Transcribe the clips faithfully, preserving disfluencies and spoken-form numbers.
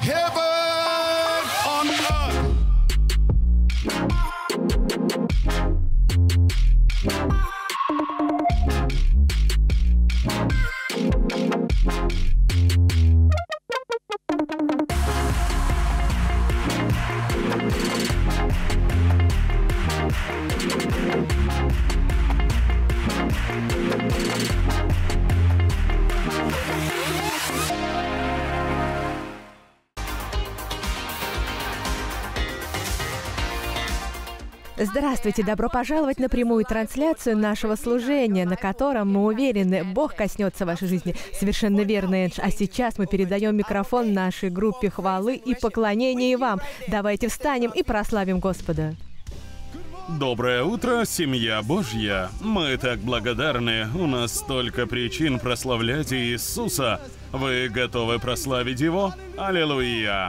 Heaven on earth. Здравствуйте! Добро пожаловать на прямую трансляцию нашего служения, на котором, мы уверены, Бог коснется вашей жизни. Совершенно верно, Эндж. А сейчас мы передаем микрофон нашей группе хвалы и поклонения вам. Давайте встанем и прославим Господа. Доброе утро, семья Божья! Мы так благодарны, у нас столько причин прославлять Иисуса. Вы готовы прославить Его? Аллилуйя!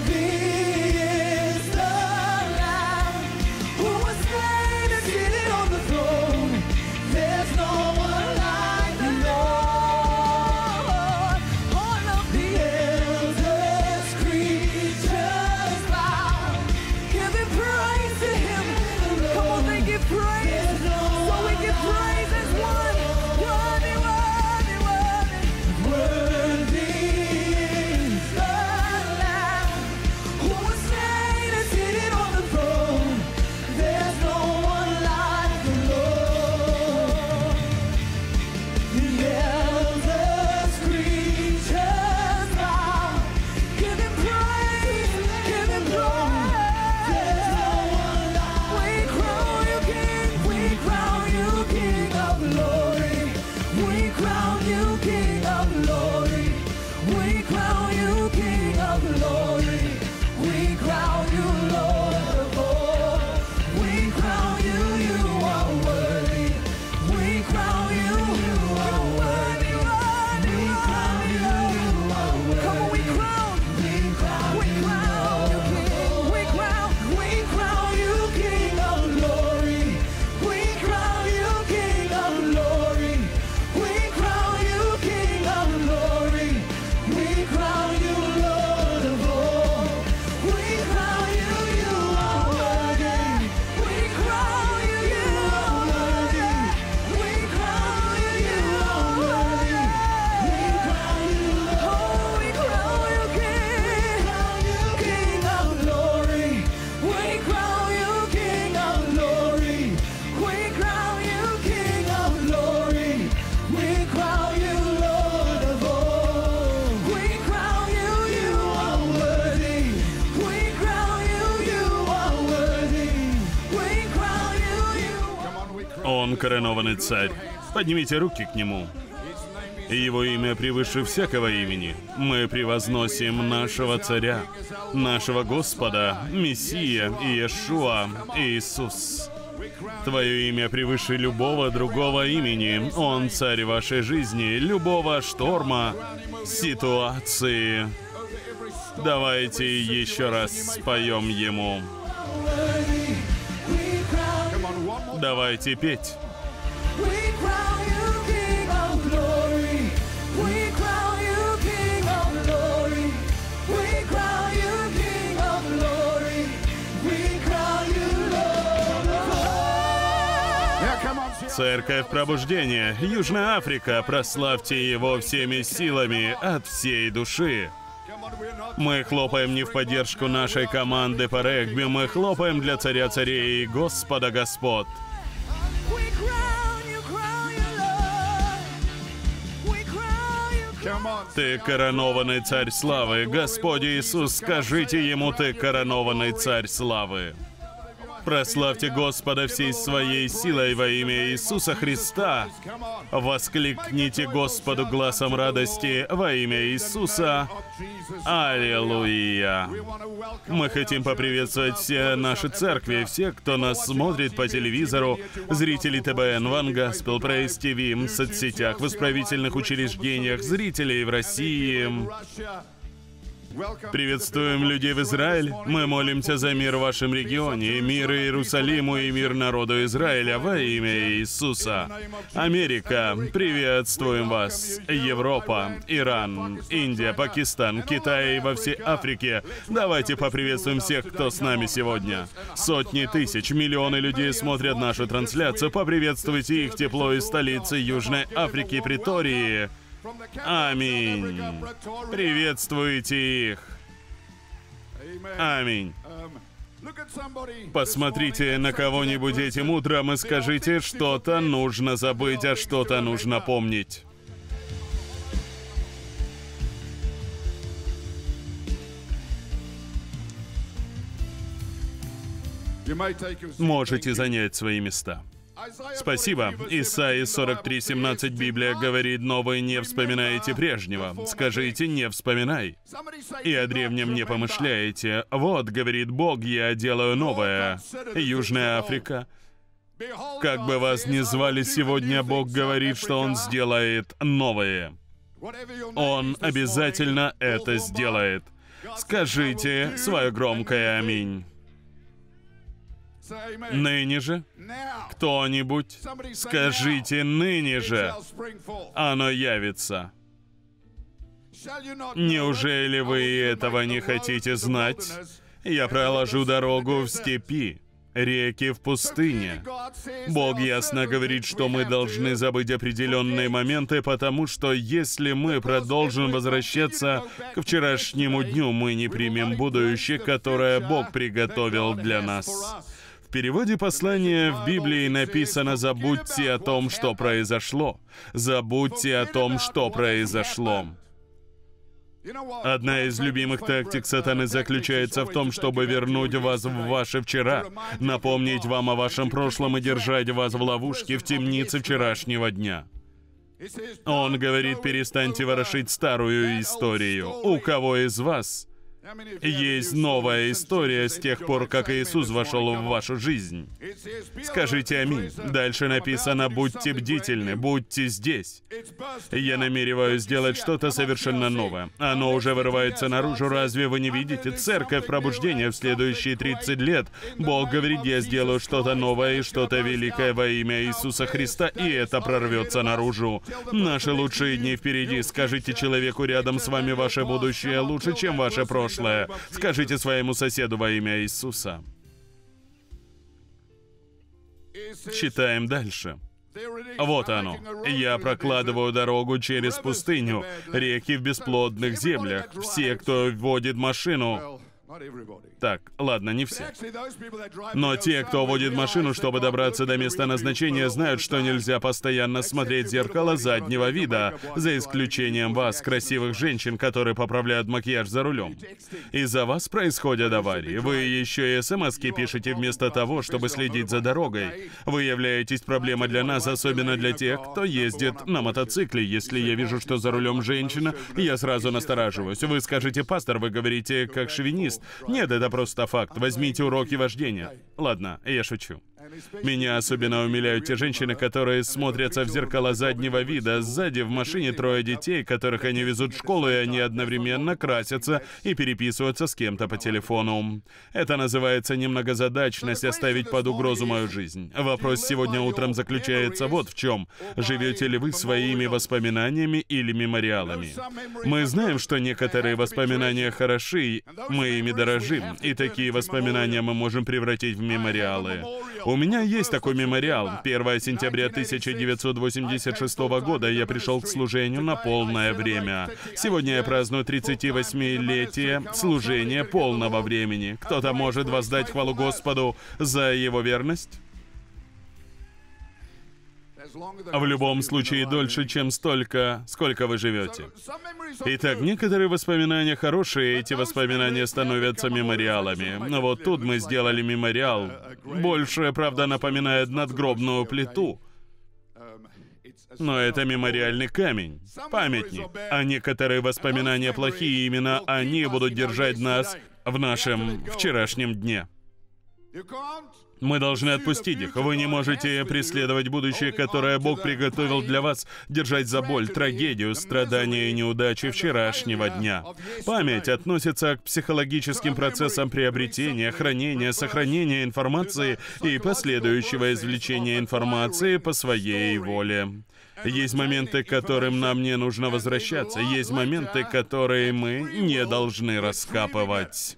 Он коронованный царь. Поднимите руки к Нему. Его имя превыше всякого имени. Мы превозносим нашего царя, нашего Господа, Мессия, Иешуа, Иисус. Твое имя превыше любого другого имени. Он царь вашей жизни, любого шторма, ситуации. Давайте еще раз споем Ему. Давайте петь. Церковь Пробуждения, Южная Африка, прославьте Его всеми силами от всей души. Мы хлопаем не в поддержку нашей команды по регби, мы хлопаем для Царя Царей и Господа Господ. Ты коронованный Царь Славы. Господь Иисус, скажите Ему, Ты коронованный Царь Славы. Прославьте Господа всей своей силой во имя Иисуса Христа. Воскликните Господу гласом радости во имя Иисуса. Аллилуйя! Мы хотим поприветствовать все наши церкви, все, кто нас смотрит по телевизору, зрители ТБН, One Gospel, Praise ти ви, в соцсетях, в исправительных учреждениях, зрителей в России. Приветствуем людей в Израиль. Мы молимся за мир в вашем регионе, и мир Иерусалиму, и мир народу Израиля во имя Иисуса. Америка, приветствуем вас. Европа, Иран, Индия, Пакистан, Китай и во всей Африке. Давайте поприветствуем всех, кто с нами сегодня. Сотни тысяч, миллионы людей смотрят нашу трансляцию. Поприветствуйте их тепло из столицы Южной Африки, Претории. Аминь. Приветствуйте их. Аминь. Посмотрите на кого-нибудь этим утром и скажите, что-то нужно забыть, а что-то нужно помнить. Можете занять свои места. Спасибо. Исайя сорок три семнадцать Библия говорит: «Новое не вспоминаете прежнего». Скажите: «Не вспоминай». И о древнем не помышляете. Вот, говорит Бог, я делаю новое. Южная Африка. Как бы вас ни звали сегодня, Бог говорит, что Он сделает новое. Он обязательно это сделает. Скажите свое громкое «Аминь». Ныне же, кто-нибудь, скажите: ныне же оно явится. Неужели вы этого не хотите знать? Я проложу дорогу в степи, реки в пустыне. Бог ясно говорит, что мы должны забыть определенные моменты, потому что если мы продолжим возвращаться к вчерашнему дню, мы не примем будущее, которое Бог приготовил для нас. В переводе послания в Библии написано: «Забудьте о том, что произошло». Забудьте о том, что произошло. Одна из любимых тактик сатаны заключается в том, чтобы вернуть вас в ваше вчера, напомнить вам о вашем прошлом и держать вас в ловушке в темнице вчерашнего дня. Он говорит: перестаньте ворошить старую историю. У кого из вас есть новая история с тех пор, как Иисус вошел в вашу жизнь? Скажите «Аминь». Дальше написано: «Будьте бдительны, будьте здесь». Я намереваюсь сделать что-то совершенно новое. Оно уже вырывается наружу. Разве вы не видите? Церковь пробуждения в следующие тридцать лет. Бог говорит: я сделаю что-то новое и что-то великое во имя Иисуса Христа, и это прорвется наружу. Наши лучшие дни впереди. Скажите человеку рядом с вами: ваше будущее лучше, чем ваше прошлое. Скажите своему соседу во имя Иисуса. Читаем дальше. Вот оно. «Я прокладываю дорогу через пустыню, реки в бесплодных землях. Все, кто водит машину...» Так, ладно, не все. Но те, кто водит машину, чтобы добраться до места назначения, знают, что нельзя постоянно смотреть в зеркало заднего вида, за исключением вас, красивых женщин, которые поправляют макияж за рулем. Из-за вас происходят аварии. Вы еще и смс-ки пишете вместо того, чтобы следить за дорогой. Вы являетесь проблемой для нас, особенно для тех, кто ездит на мотоцикле. Если я вижу, что за рулем женщина, я сразу настораживаюсь. Вы скажете: пастор, вы говорите как шовинист. Нет, это просто факт. Возьмите уроки вождения. Ладно, я шучу. Меня особенно умиляют те женщины, которые смотрятся в зеркало заднего вида. Сзади в машине трое детей, которых они везут в школу, и они одновременно красятся и переписываются с кем-то по телефону. Это называется немногозадачность, оставить под угрозу мою жизнь. Вопрос сегодня утром заключается вот в чем. Живете ли вы своими воспоминаниями или мемориалами? Мы знаем, что некоторые воспоминания хороши, мы ими дорожим, и такие воспоминания мы можем превратить в мемориалы. У меня есть такой мемориал. первое сентября тысяча девятьсот восемьдесят шестого года я пришел к служению на полное время. Сегодня я праздную тридцативосьмилетие служения полного времени. Кто-то может воздать хвалу Господу за Его верность? В любом случае, дольше, чем столько, сколько вы живете. Итак, некоторые воспоминания хорошие, эти воспоминания становятся мемориалами. Но вот тут мы сделали мемориал. Больше, правда, напоминает надгробную плиту. Но это мемориальный камень, памятник. А некоторые воспоминания плохие, именно они будут держать нас в нашем вчерашнем дне. Мы должны отпустить их. Вы не можете преследовать будущее, которое Бог приготовил для вас, держать за боль, трагедию, страдания и неудачи вчерашнего дня. Память относится к психологическим процессам приобретения, хранения, сохранения информации и последующего извлечения информации по своей воле. Есть моменты, к которым нам не нужно возвращаться. Есть моменты, которые мы не должны раскапывать.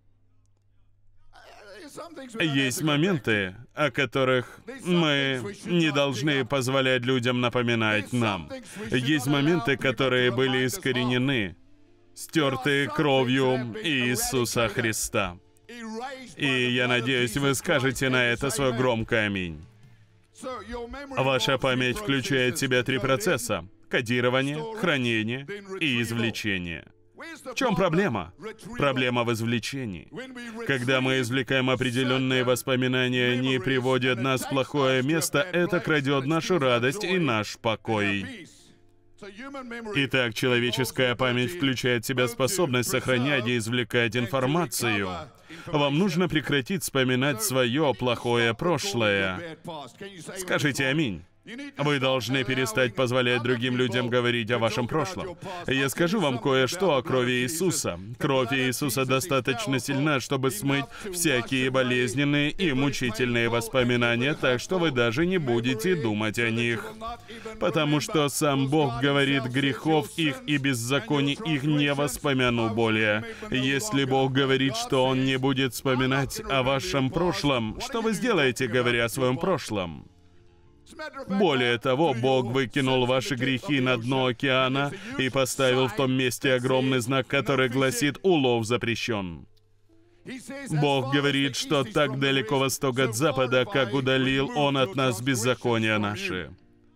Есть моменты, о которых мы не должны позволять людям напоминать нам. Есть моменты, которые были искоренены, стерты кровью Иисуса Христа. И я надеюсь, вы скажете на это свое громкое «Аминь». Ваша память включает в себя три процесса: кодирование, хранение и извлечение. В чем проблема? Проблема в извлечении. Когда мы извлекаем определенные воспоминания, они приводят нас в плохое место, это крадет нашу радость и наш покой. Итак, человеческая память включает в себя способность сохранять и извлекать информацию. Вам нужно прекратить вспоминать свое плохое прошлое. Скажите «Аминь». Вы должны перестать позволять другим людям говорить о вашем прошлом. Я скажу вам кое-что о крови Иисуса. Кровь Иисуса достаточно сильна, чтобы смыть всякие болезненные и мучительные воспоминания, так что вы даже не будете думать о них. Потому что сам Бог говорит: грехов их и беззаконий их не воспомяну более. Если Бог говорит, что Он не будет вспоминать о вашем прошлом, что вы сделаете, говоря о своем прошлом? Более того, Бог выкинул ваши грехи на дно океана и поставил в том месте огромный знак, который гласит: «Улов запрещен». Бог говорит, что так далеко восток от запада, как удалил Он от нас беззакония наши.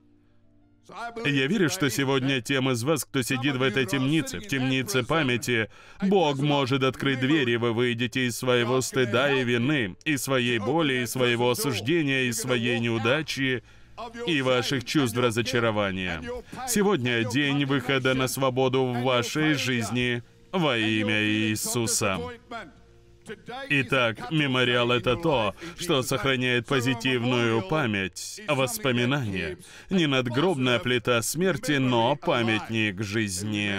Я верю, что сегодня тем из вас, кто сидит в этой темнице, в темнице памяти, Бог может открыть двери, и вы выйдете из своего стыда и вины, из своей боли, из своего осуждения, из своей неудачи и ваших чувств разочарования. Сегодня день выхода на свободу в вашей жизни во имя Иисуса. Итак, мемориал — это то, что сохраняет позитивную память, воспоминания. Не надгробная плита смерти, но памятник жизни.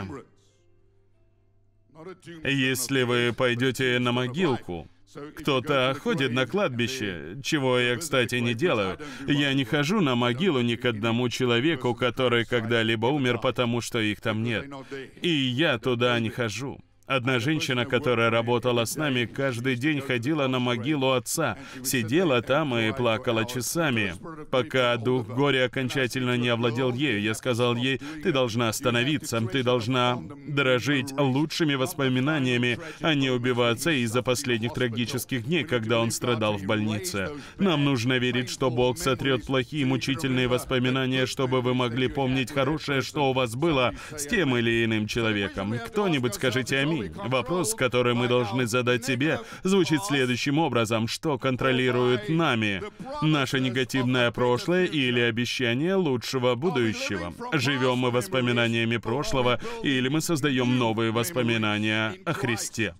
Если вы пойдете на могилку, кто-то ходит на кладбище, чего я, кстати, не делаю. Я не хожу на могилу ни к одному человеку, который когда-либо умер, потому что их там нет. И я туда не хожу. Одна женщина, которая работала с нами, каждый день ходила на могилу отца, сидела там и плакала часами, пока дух горя окончательно не овладел ею. Я сказал ей: ты должна остановиться, ты должна дорожить лучшими воспоминаниями, а не убиваться из-за последних трагических дней, когда он страдал в больнице. Нам нужно верить, что Бог сотрет плохие мучительные воспоминания, чтобы вы могли помнить хорошее, что у вас было с тем или иным человеком. Кто-нибудь скажите «Аминь». Вопрос, который мы должны задать себе, звучит следующим образом: что контролирует нами? Наше негативное прошлое или обещание лучшего будущего? Живем мы воспоминаниями прошлого, или мы создаем новые воспоминания о Христе?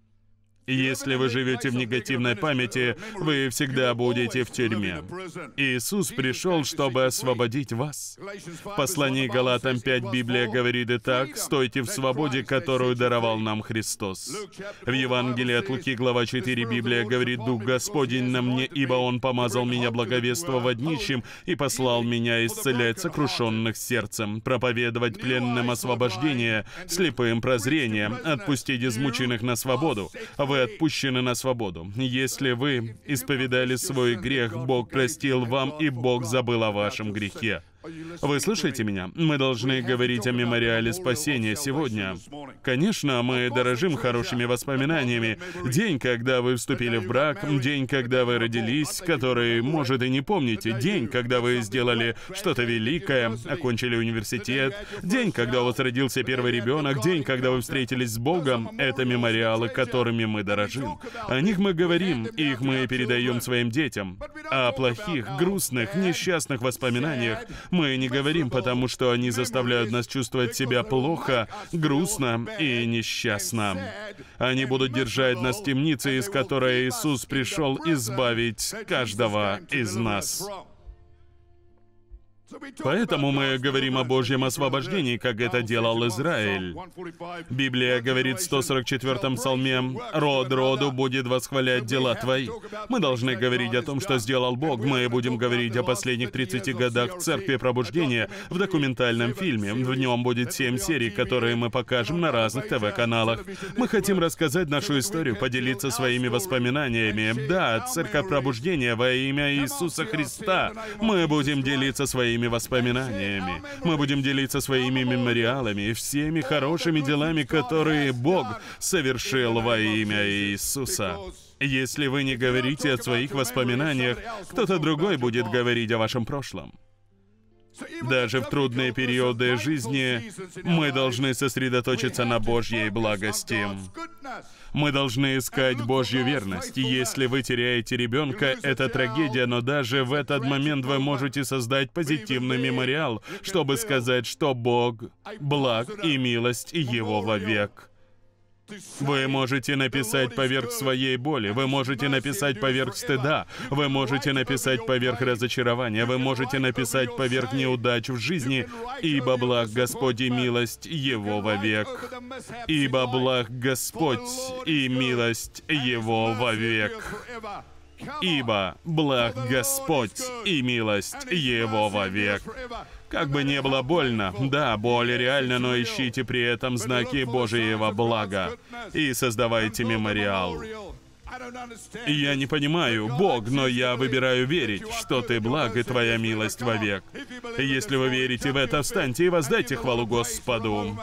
Если вы живете в негативной памяти, вы всегда будете в тюрьме. Иисус пришел, чтобы освободить вас. В послании Галатам пять Библия говорит: «Итак, стойте в свободе, которую даровал нам Христос». В Евангелии от Луки, глава четыре, Библия говорит: «Дух Господень на мне, ибо Он помазал меня благовествовать нищим и послал меня исцелять сокрушенных сердцем, проповедовать пленным освобождение, слепым прозрение, отпустить измученных на свободу». Вы отпущены на свободу. Если вы исповедали свой грех, Бог простил вам, и Бог забыл о вашем грехе. Вы слышите меня? Мы должны говорить о мемориале спасения сегодня. Конечно, мы дорожим хорошими воспоминаниями. День, когда вы вступили в брак, день, когда вы родились, который, может, и не помните, день, когда вы сделали что-то великое, окончили университет, день, когда у вас родился первый ребенок, день, когда вы встретились с Богом — это мемориалы, которыми мы дорожим. О них мы говорим, их мы передаем своим детям. О плохих, грустных, несчастных воспоминаниях Мы не говорим, потому что они заставляют нас чувствовать себя плохо, грустно и несчастно. Они будут держать нас в темнице, из которой Иисус пришел избавить каждого из нас. Поэтому мы говорим о Божьем освобождении, как это делал Израиль. Библия говорит в сто сорок четвёртом псалме: «Род роду будет восхвалять дела твои». Мы должны говорить о том, что сделал Бог. Мы будем говорить о последних тридцати годах в Церкви Пробуждения в документальном фильме. В нем будет семь серий, которые мы покажем на разных ТВ-каналах. Мы хотим рассказать нашу историю, поделиться своими воспоминаниями. Да, Церковь Пробуждения во имя Иисуса Христа. Мы будем делиться своими воспоминаниями. Мы будем делиться своими мемориалами и всеми хорошими делами, которые Бог совершил во имя Иисуса. Если вы не говорите о своих воспоминаниях, кто-то другой будет говорить о вашем прошлом. Даже в трудные периоды жизни мы должны сосредоточиться на Божьей благости. Мы должны искать Божью верность. Если вы теряете ребенка, это трагедия, но даже в этот момент вы можете создать позитивный мемориал, чтобы сказать, что Бог благ и милость Его вовек. Вы можете написать поверх своей боли, вы можете написать поверх стыда, вы можете написать поверх разочарования, вы можете написать поверх неудач в жизни, ибо благ Господь и милость Его вовек. Ибо благ Господь и милость Его вовек. Ибо благ Господь и милость Его вовек. Как бы не было больно, да, боль реальна, но ищите при этом знаки Божьего блага и создавайте мемориал. Я не понимаю, Бог, но я выбираю верить, что Ты благ и Твоя милость вовек. Если вы верите в это, встаньте и воздайте хвалу Господу.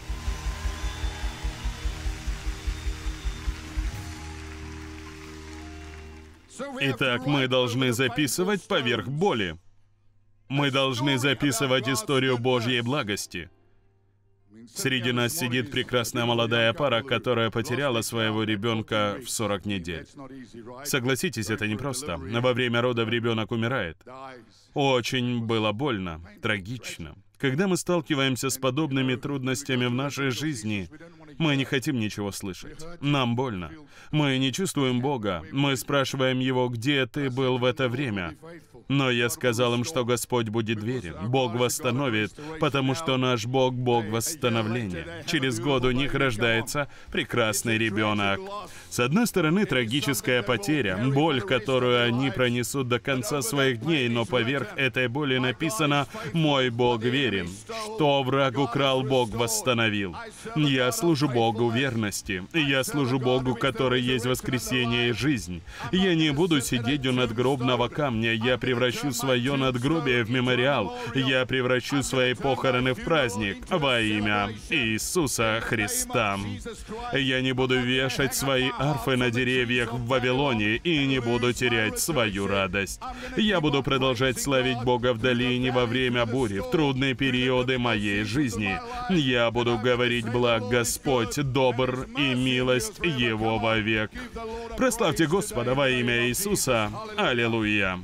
Итак, мы должны записывать поверх боли. Мы должны записывать историю Божьей благости. Среди нас сидит прекрасная молодая пара, которая потеряла своего ребенка в сорок недель. Согласитесь, это непросто. Во время родов ребенок умирает. Очень было больно, трагично. Когда мы сталкиваемся с подобными трудностями в нашей жизни, мы не хотим ничего слышать. Нам больно. Мы не чувствуем Бога. Мы спрашиваем Его, где Ты был в это время. Но я сказал им, что Господь будет верен. Бог восстановит, потому что наш Бог — Бог восстановления. Через год у них рождается прекрасный ребенок. С одной стороны, трагическая потеря, боль, которую они пронесут до конца своих дней, но поверх этой боли написано: «Мой Бог верен. Что враг украл, Бог восстановил». Я служу Богу верности. Я служу Богу, который есть воскресение и жизнь. Я не буду сидеть у надгробного камня. Я превращу свое надгробие в мемориал. Я превращу свои похороны в праздник во имя Иисуса Христа. Я не буду вешать свои арфы на деревьях в Вавилоне и не буду терять свою радость. Я буду продолжать славить Бога в долине во время бури, в трудные периоды моей жизни. Я буду говорить: благ Господь, добр и милость Его вовек. Прославьте Господа во имя Иисуса. Аллилуйя.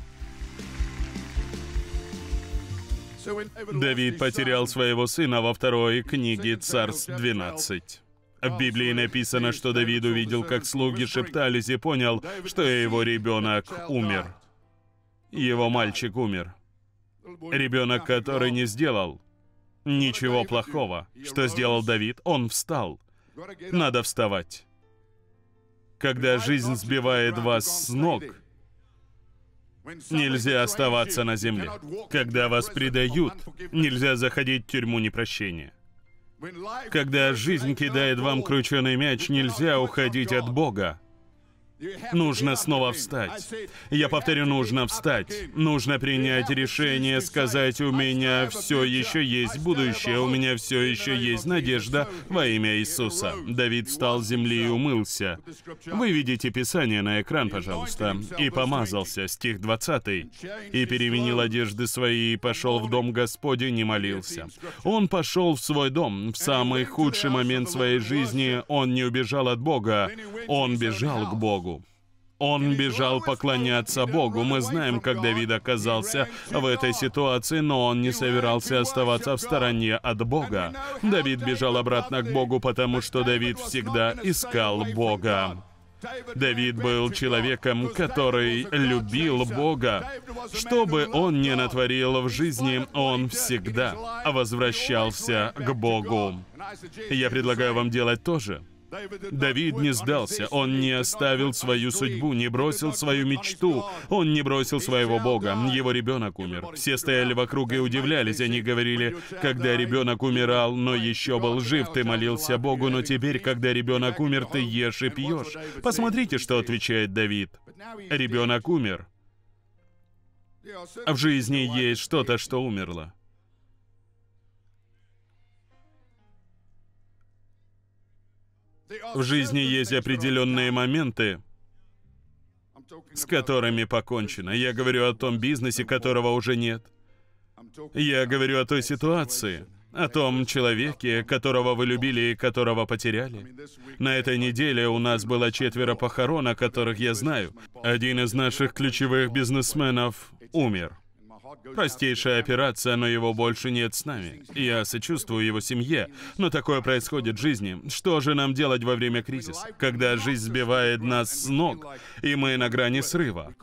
Давид потерял своего сына во второй книге Царств двенадцать. В Библии написано, что Давид увидел, как слуги шептались, и понял, что его ребенок умер. Его мальчик умер. Ребенок, который не сделал ничего плохого. Что сделал Давид? Он встал. Надо вставать. Когда жизнь сбивает вас с ног, нельзя оставаться на земле. Когда вас предают, нельзя заходить в тюрьму непрощения. Когда жизнь кидает вам крученый мяч, нельзя уходить от Бога. Нужно снова встать. Я повторю, нужно встать. Нужно принять решение, сказать: у меня все еще есть будущее, у меня все еще есть надежда во имя Иисуса. Давид встал с земли и умылся. Вы видите Писание на экран, пожалуйста. И помазался, стих двадцатый. И переменил одежды свои, и пошел в дом Господень и молился. Он пошел в свой дом. В самый худший момент своей жизни он не убежал от Бога, он бежал к Богу. Он бежал поклоняться Богу. Мы знаем, как Давид оказался в этой ситуации, но он не собирался оставаться в стороне от Бога. Давид бежал обратно к Богу, потому что Давид всегда искал Бога. Давид был человеком, который любил Бога. Что бы он ни натворил в жизни, он всегда возвращался к Богу. Я предлагаю вам делать то же. Давид не сдался, он не оставил свою судьбу, не бросил свою мечту, он не бросил своего Бога. Его ребенок умер. Все стояли вокруг и удивлялись. Они говорили: когда ребенок умирал, но еще был жив, ты молился Богу, но теперь, когда ребенок умер, ты ешь и пьешь. Посмотрите, что отвечает Давид. Ребенок умер. В жизни есть что-то, что умерло. В жизни есть определенные моменты, с которыми покончено. Я говорю о том бизнесе, которого уже нет. Я говорю о той ситуации, о том человеке, которого вы любили и которого потеряли. На этой неделе у нас было четверо похорон, о которых я знаю. Один из наших ключевых бизнесменов умер. Простейшая операция, но его больше нет с нами. Я сочувствую его семье, но такое происходит в жизни. Что же нам делать во время кризиса, когда жизнь сбивает нас с ног, и мы на грани срыва?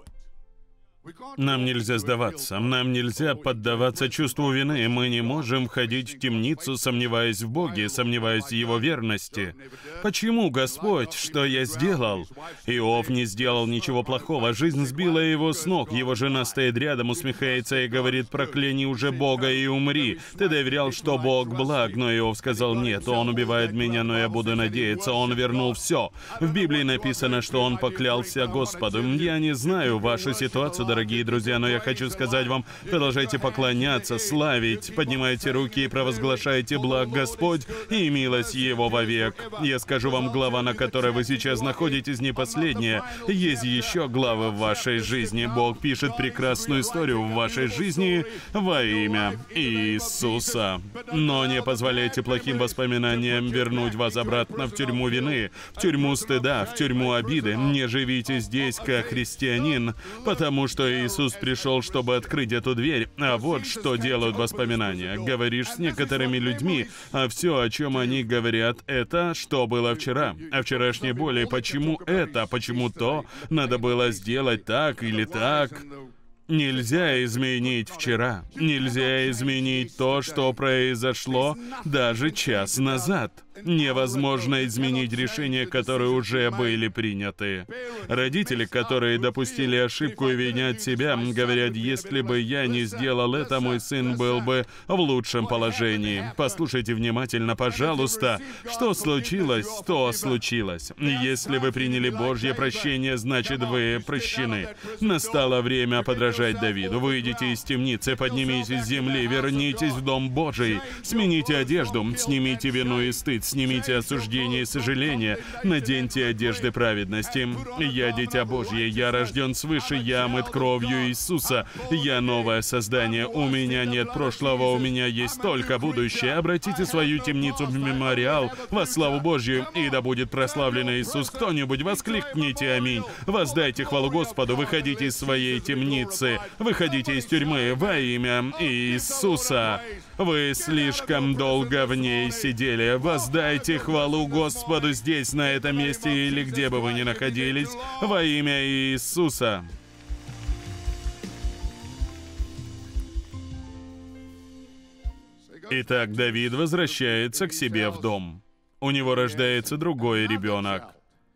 Нам нельзя сдаваться, нам нельзя поддаваться чувству вины. Мы не можем входить в темницу, сомневаясь в Боге, сомневаясь в Его верности. Почему, Господь, что я сделал? Иов не сделал ничего плохого, жизнь сбила его с ног. Его жена стоит рядом, усмехается и говорит: прокляни уже Бога и умри. Ты доверял, что Бог благ, но Иов сказал: нет, он убивает меня, но я буду надеяться. Он вернул все. В Библии написано, что он поклялся Господу. Я не знаю вашу ситуацию, дорогие друзья, но я хочу сказать вам: продолжайте поклоняться, славить, поднимайте руки и провозглашайте благ Господь и милость Его вовек. Я скажу вам, глава, на которой вы сейчас находитесь, не последняя. Есть еще главы в вашей жизни. Бог пишет прекрасную историю в вашей жизни во имя Иисуса. Но не позволяйте плохим воспоминаниям вернуть вас обратно в тюрьму вины, в тюрьму стыда, в тюрьму обиды. Не живите здесь как христианин, потому что Иисус пришел, чтобы открыть эту дверь. А вот что делают воспоминания. Говоришь с некоторыми людьми, а все, о чем они говорят, это что было вчера. О вчерашней боли. Почему это? Почему то? Надо было сделать так или так. Нельзя изменить вчера. Нельзя изменить то, что произошло даже час назад. Невозможно изменить решения, которые уже были приняты. Родители, которые допустили ошибку и винят себя, говорят: если бы я не сделал это, мой сын был бы в лучшем положении. Послушайте внимательно, пожалуйста. Что случилось, то случилось. Если вы приняли Божье прощение, значит, вы прощены. Настало время подражать Давиду. Выйдите из темницы, поднимитесь с земли, вернитесь в Дом Божий, смените одежду, снимите вину и стыд, снимите осуждение и сожаление, наденьте одежды праведности. Я дитя Божье, я рожден свыше, я омыт кровью Иисуса, я новое создание, у меня нет прошлого, у меня есть только будущее. Обратите свою темницу в мемориал во славу Божью, и да будет прославлен Иисус. Кто-нибудь воскликните аминь. Воздайте хвалу Господу, выходите из своей темницы, выходите из тюрьмы во имя Иисуса. Вы слишком долго в ней сидели. Воздайте хвалу Господу здесь, на этом месте, или где бы вы ни находились, во имя Иисуса. Итак, Давид возвращается к себе в дом. У него рождается другой ребенок.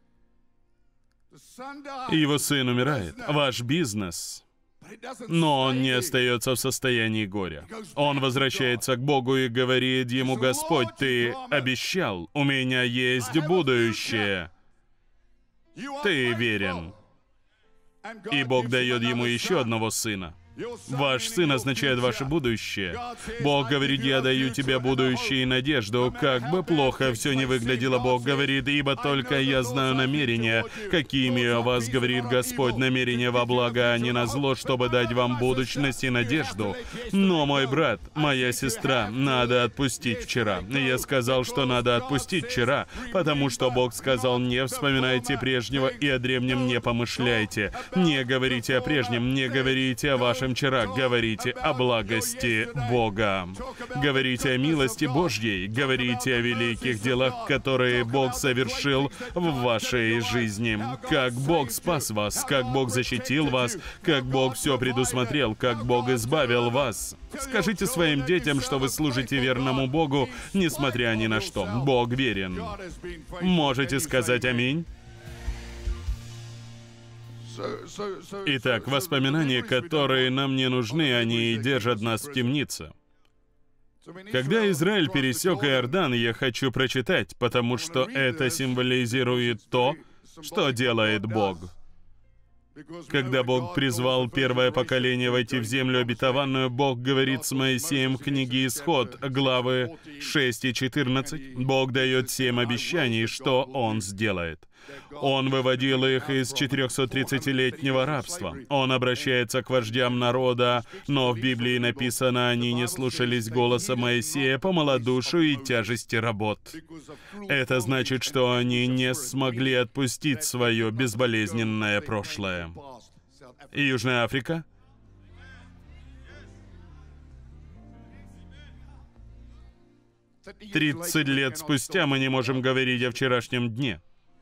Его сын умирает. Ваш бизнес. Но он не остается в состоянии горя. Он возвращается к Богу и говорит ему: Господь, ты обещал, у меня есть будущее. Ты верен. И Бог дает ему еще одного сына. Ваш сын означает ваше будущее. Бог говорит, я даю тебе будущее и надежду. Как бы плохо все не выглядело, Бог говорит, ибо только я знаю намерения, какие имею о вас, говорит Господь, намерения во благо, а не на зло, чтобы дать вам будущность и надежду. Но, мой брат, моя сестра, надо отпустить вчера. Я сказал, что надо отпустить вчера, потому что Бог сказал, не вспоминайте прежнего и о древнем не помышляйте. Не говорите о прежнем, не говорите о вашем вчера, говорите о благости Бога. Говорите о милости Божьей, говорите о великих делах, которые Бог совершил в вашей жизни. Как Бог спас вас, как Бог защитил вас, как Бог все предусмотрел, как Бог избавил вас. Скажите своим детям, что вы служите верному Богу, несмотря ни на что. Бог верен. Можете сказать аминь? Итак, воспоминания, которые нам не нужны, они держат нас в темнице. Когда Израиль пересек Иордан, я хочу прочитать, потому что это символизирует то, что делает Бог. Когда Бог призвал первое поколение войти в землю обетованную, Бог говорит с Моисеем в книге Исход, главы шесть и четырнадцать. Бог дает семь обещаний, что Он сделает. Он выводил их из четырехсоттридцатилетнего рабства. Он обращается к вождям народа, но в Библии написано, они не слушались голоса Моисея по малодушию и тяжести работ. Это значит, что они не смогли отпустить свое безболезненное прошлое. И Южная Африка? Тридцать лет спустя мы не можем говорить о вчерашнем дне.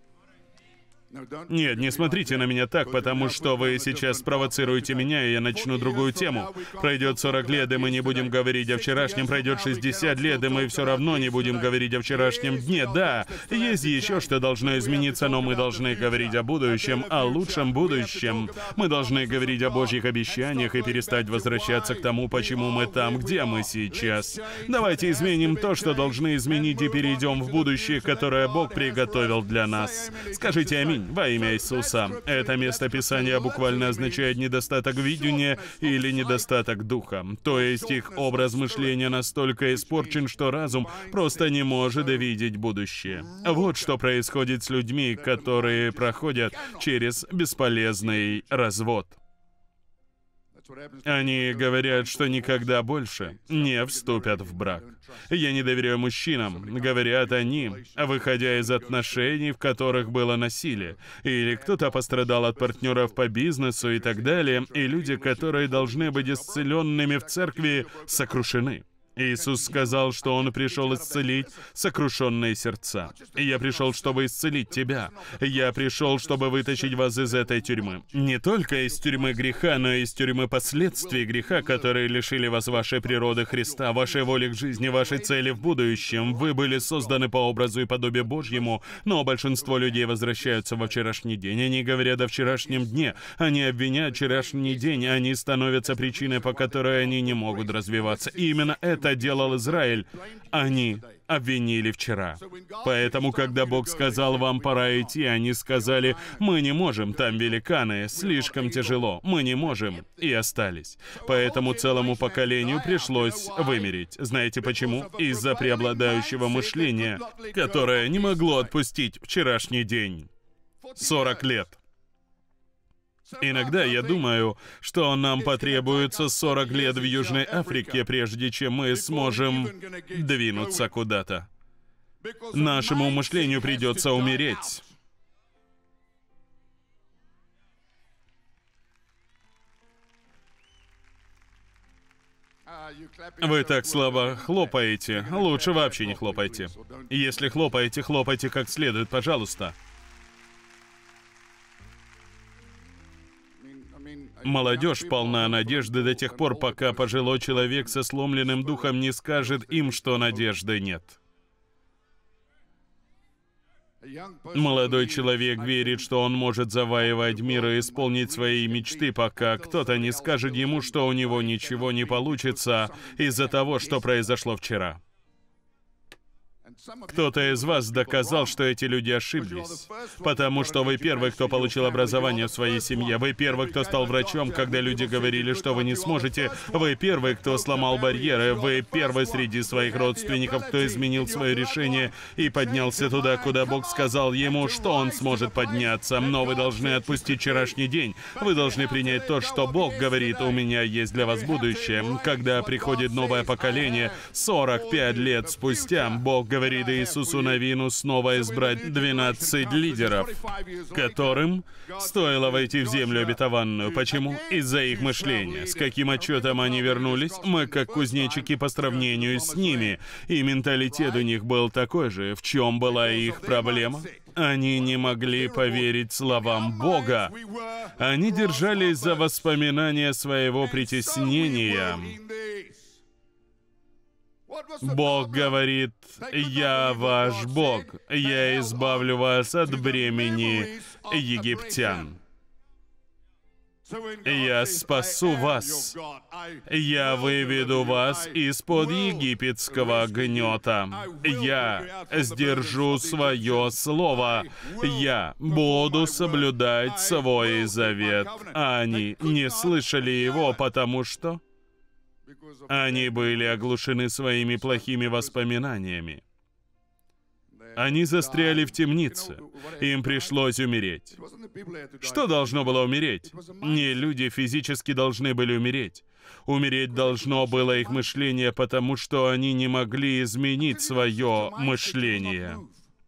Нет, не смотрите на меня так, потому что вы сейчас спровоцируете меня, и я начну другую тему. Пройдет сорок лет, и мы не будем говорить о вчерашнем. Пройдет шестьдесят лет, и мы все равно не будем говорить о вчерашнем дне. Да, есть еще что должно измениться, но мы должны говорить о будущем, о лучшем будущем. Мы должны говорить о Божьих обещаниях и перестать возвращаться к тому, почему мы там, где мы сейчас. Давайте изменим то, что должны изменить, и перейдем в будущее, которое Бог приготовил для нас. Скажите аминь. Во имя Иисуса. Это место Писания буквально означает недостаток видения или недостаток духа. То есть их образ мышления настолько испорчен, что разум просто не может видеть будущее. Вот что происходит с людьми, которые проходят через бесполезный развод. Они говорят, что никогда больше не вступят в брак. Я не доверяю мужчинам, говорят они, выходя из отношений, в которых было насилие. Или кто-то пострадал от партнеров по бизнесу и так далее, и люди, которые должны быть исцеленными в церкви, сокрушены. Иисус сказал, что Он пришел исцелить сокрушенные сердца. И я пришел, чтобы исцелить тебя. Я пришел, чтобы вытащить вас из этой тюрьмы. Не только из тюрьмы греха, но и из тюрьмы последствий греха, которые лишили вас вашей природы Христа, вашей воли к жизни, вашей цели в будущем. Вы были созданы по образу и подобию Божьему, но большинство людей возвращаются во вчерашний день. Они говорят о вчерашнем дне. Они обвиняют вчерашний день, они становятся причиной, по которой они не могут развиваться. И именно это делал Израиль. Они обвинили вчера. Поэтому, когда Бог сказал, вам пора идти, они сказали, мы не можем, там великаны, слишком тяжело, мы не можем, и остались. Поэтому целому поколению пришлось вымереть. Знаете почему? Из-за преобладающего мышления, которое не могло отпустить вчерашний день. сорок лет. Иногда я думаю, что нам потребуется сорок лет в Южной Африке, прежде чем мы сможем двинуться куда-то. Нашему мышлению придется умереть. Вы так слабо хлопаете. Лучше вообще не хлопайте. Если хлопаете, хлопайте как следует, пожалуйста. Молодежь полна надежды до тех пор, пока пожилой человек со сломленным духом не скажет им, что надежды нет. Молодой человек верит, что он может завоевать мир и исполнить свои мечты, пока кто-то не скажет ему, что у него ничего не получится из-за того, что произошло вчера. Кто-то из вас доказал, что эти люди ошиблись, потому что вы первый, кто получил образование в своей семье. Вы первый, кто стал врачом, когда люди говорили, что вы не сможете. Вы первый, кто сломал барьеры. Вы первый среди своих родственников, кто изменил свое решение и поднялся туда, куда Бог сказал ему, что он сможет подняться. Но вы должны отпустить вчерашний день. Вы должны принять то, что Бог говорит: «У меня есть для вас будущее». Когда приходит новое поколение, сорок пять лет спустя, Бог говорит Иисусу Навину снова избрать двенадцать лидеров, которым стоило войти в землю обетованную. Почему? Из-за их мышления. С каким отчетом они вернулись? Мы как кузнечики по сравнению с ними. И менталитет у них был такой же. В чем была их проблема? Они не могли поверить словам Бога. Они держались за воспоминания своего притеснения. Бог говорит: «Я ваш Бог, я избавлю вас от бремени египтян. Я спасу вас. Я выведу вас из-под египетского гнета. Я сдержу свое слово. Я буду соблюдать свой завет». А они не слышали его, потому что они были оглушены своими плохими воспоминаниями. Они застряли в темнице. Им пришлось умереть. Что должно было умереть? Не люди физически должны были умереть. Умереть должно было их мышление, потому что они не могли изменить свое мышление.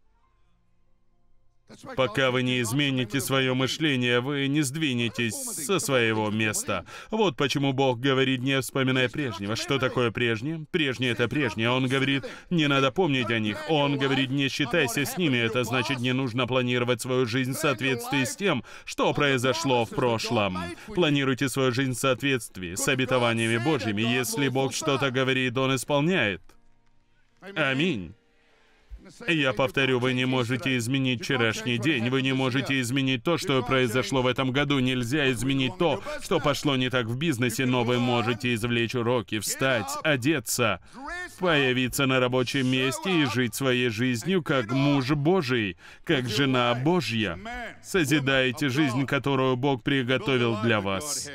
Пока вы не измените свое мышление, вы не сдвинетесь со своего места. Вот почему Бог говорит: не вспоминай прежнего. Что такое прежнее? Прежнее — это прежнее. Он говорит: не надо помнить о них. Он говорит: не считайся с ними. Это значит, не нужно планировать свою жизнь в соответствии с тем, что произошло в прошлом. Планируйте свою жизнь в соответствии с обетованиями Божьими. Если Бог что-то говорит, Он исполняет. Аминь. Я повторю, вы не можете изменить вчерашний день, вы не можете изменить то, что произошло в этом году, нельзя изменить то, что пошло не так в бизнесе, но вы можете извлечь уроки, встать, одеться, появиться на рабочем месте и жить своей жизнью как муж Божий, как жена Божья. Созидайте жизнь, которую Бог приготовил для вас.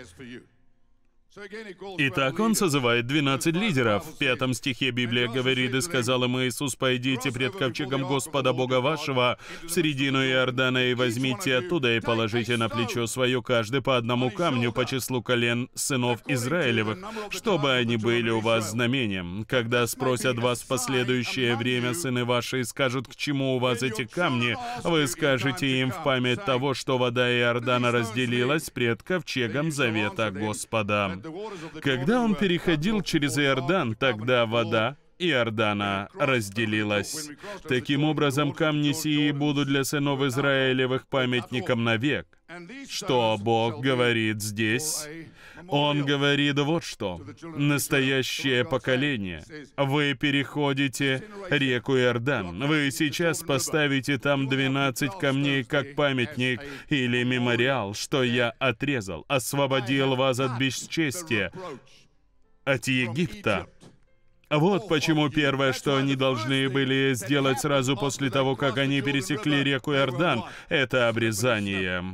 Итак, он созывает двенадцать лидеров. В пятом стихе Библия говорит: «И сказал им Иисус: пойдите пред ковчегом Господа Бога вашего в середину Иордана, и возьмите оттуда, и положите на плечо свое каждый по одному камню по числу колен сынов Израилевых, чтобы они были у вас знамением. Когда спросят вас в последующее время сыны ваши и скажут, к чему у вас эти камни, вы скажете им: в память того, что вода Иордана разделилась пред ковчегом завета Господа». Когда он переходил через Иордан, тогда вода Иордана разделилась. Таким образом, камни сии будут для сынов Израилевых памятником навек. Что Бог говорит здесь? Он говорит вот что. Настоящее поколение. Вы переходите реку Иордан. Вы сейчас поставите там двенадцать камней как памятник или мемориал, что я отрезал, освободил вас от бесчестия, от Египта. Вот почему первое, что они должны были сделать сразу после того, как они пересекли реку Иордан, это обрезание.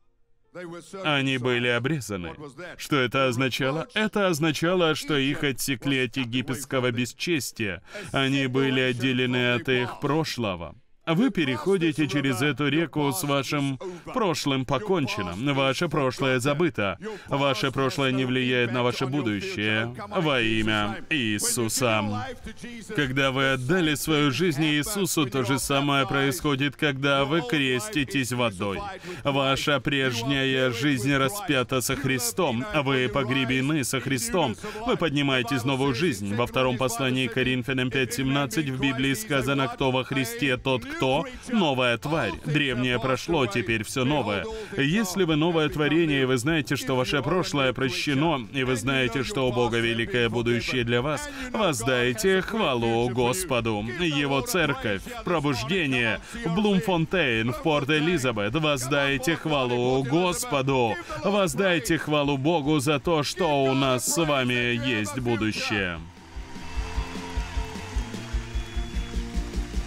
Они были обрезаны. Что это означало? Это означало, что их отсекли от египетского бесчестия. Они были отделены от их прошлого. Вы переходите через эту реку с вашим прошлым покончено. Ваше прошлое забыто. Ваше прошлое не влияет на ваше будущее. Во имя Иисуса. Когда вы отдали свою жизнь Иисусу, то же самое происходит, когда вы креститесь водой. Ваша прежняя жизнь распята со Христом. Вы погребены со Христом. Вы поднимаетесь в новую жизнь. Во втором послании к Коринфянам пять семнадцать в Библии сказано: «Кто во Христе, тот кто? Новая тварь. Древнее прошло, теперь все новое». Если вы новое творение, и вы знаете, что ваше прошлое прощено, и вы знаете, что у Бога великое будущее для вас, воздайте хвалу Господу. Его церковь, пробуждение, в Блумфонтейн, в Порт-Элизабет, воздайте хвалу Господу. Воздайте хвалу Богу за то, что у нас с вами есть будущее.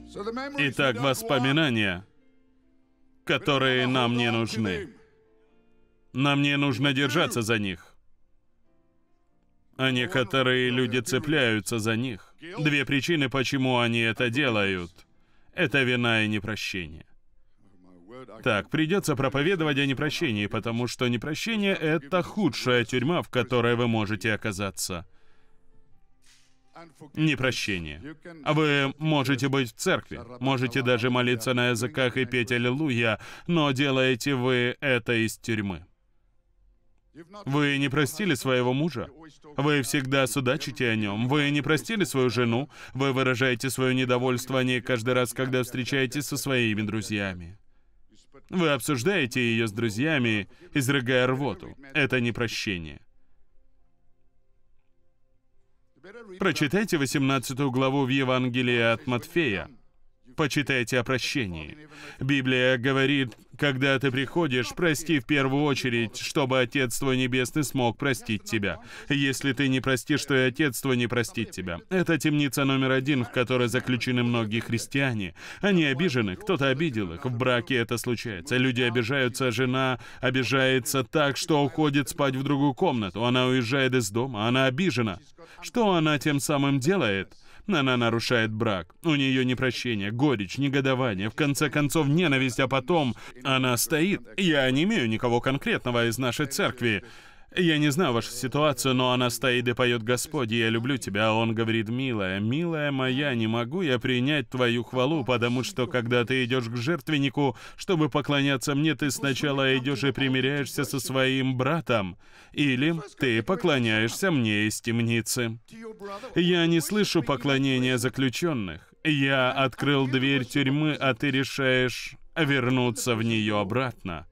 Итак, воспоминания, которые нам не нужны. Нам не нужно держаться за них. А некоторые люди цепляются за них. Две причины, почему они это делают. Это вина и непрощение. Так, придется проповедовать о непрощении, потому что непрощение — это худшая тюрьма, в которой вы можете оказаться. Непрощение. Вы можете быть в церкви, можете даже молиться на языках и петь «Аллилуйя», но делаете вы это из тюрьмы. Вы не простили своего мужа. Вы всегда судачите о нем. Вы не простили свою жену. Вы выражаете свое недовольство о ней каждый раз, когда встречаетесь со своими друзьями. Вы обсуждаете ее с друзьями, изрыгая рвоту. Это непрощение. Прочитайте восемнадцатую главу в Евангелии от Матфея. Почитайте о прощении. Библия говорит, когда ты приходишь, прости в первую очередь, чтобы Отец твой Небесный смог простить тебя. Если ты не простишь, то и Отец твой не простит тебя. Это темница номер один, в которой заключены многие христиане. Они обижены, кто-то обидел их. В браке это случается. Люди обижаются, жена обижается так, что уходит спать в другую комнату. Она уезжает из дома, она обижена. Что она тем самым делает? Она нарушает брак. У нее непрощение, горечь, негодование, в конце концов ненависть, а потом она стоит. Я не имею никого конкретного из нашей церкви. Я не знаю вашу ситуацию, но она стоит и поет: «Господи, я люблю тебя». А он говорит: «Милая, милая моя, не могу я принять твою хвалу, потому что, когда ты идешь к жертвеннику, чтобы поклоняться мне, ты сначала идешь и примиряешься со своим братом, или ты поклоняешься мне из темницы». Я не слышу поклонения заключенных. Я открыл дверь тюрьмы, а ты решаешь вернуться в нее обратно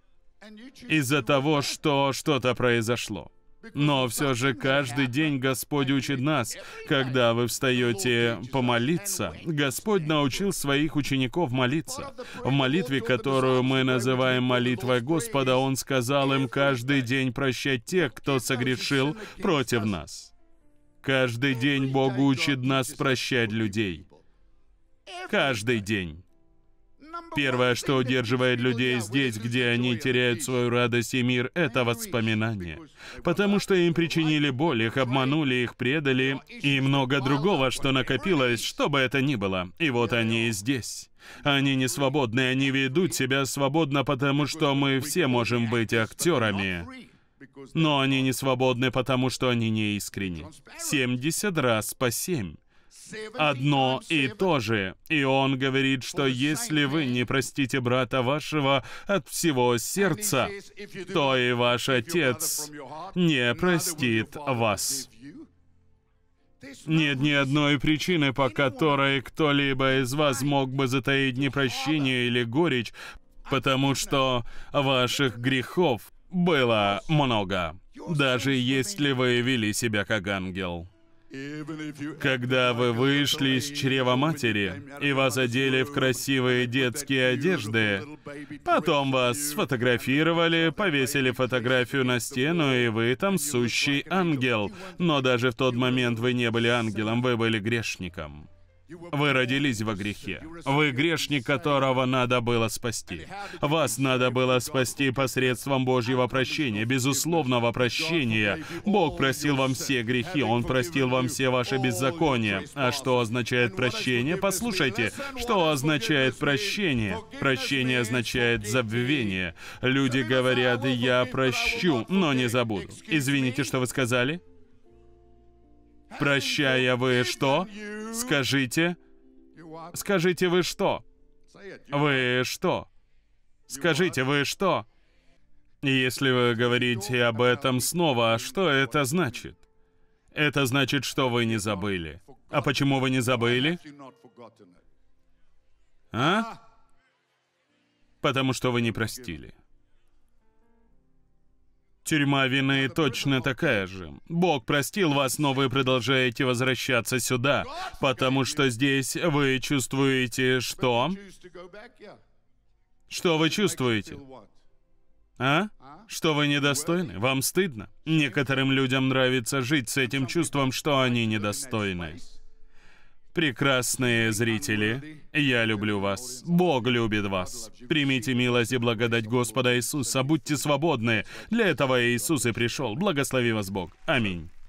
из-за того, что что-то произошло. Но все же каждый день Господь учит нас, когда вы встаете помолиться. Господь научил своих учеников молиться. В молитве, которую мы называем молитвой Господа, Он сказал им каждый день прощать тех, кто согрешил против нас. Каждый день Бог учит нас прощать людей. Каждый день. Первое, что удерживает людей здесь, где они теряют свою радость и мир, это воспоминания. Потому что им причинили боль, их обманули, их предали, и много другого, что накопилось, что бы это ни было. И вот они и здесь. Они не свободны, они ведут себя свободно, потому что мы все можем быть актерами. Но они не свободны, потому что они не искренни. семьдесят раз по семь. Одно и то же. И он говорит, что если вы не простите брата вашего от всего сердца, то и ваш Отец не простит вас. Нет ни одной причины, по которой кто-либо из вас мог бы затаить непрощение или горечь, потому что ваших грехов было много, даже если вы вели себя как ангел. Когда вы вышли из чрева матери, и вас одели в красивые детские одежды, потом вас сфотографировали, повесили фотографию на стену, и вы там сущий ангел. Но даже в тот момент вы не были ангелом, вы были грешником. Вы родились во грехе. Вы грешник, которого надо было спасти. Вас надо было спасти посредством Божьего прощения, безусловного прощения. Бог простил вам все грехи, Он простил вам все ваши беззакония. А что означает прощение? Послушайте, что означает прощение? Прощение означает забвение. Люди говорят: «Я прощу, но не забуду». Извините, что вы сказали? Прощая, вы что? Скажите. Скажите, вы что? Вы что? Скажите, вы что? Если вы говорите об этом снова, что это значит? Это значит, что вы не забыли. А почему вы не забыли? А? Потому что вы не простили. Тюрьма вины точно такая же. Бог простил вас, но вы продолжаете возвращаться сюда, потому что здесь вы чувствуете что? Что вы чувствуете? А? Что вы недостойны? Вам стыдно? Некоторым людям нравится жить с этим чувством, что они недостойны. Прекрасные зрители, я люблю вас. Бог любит вас. Примите милость и благодать Господа Иисуса. Будьте свободны. Для этого Иисус и пришел. Благослови вас Бог. Аминь.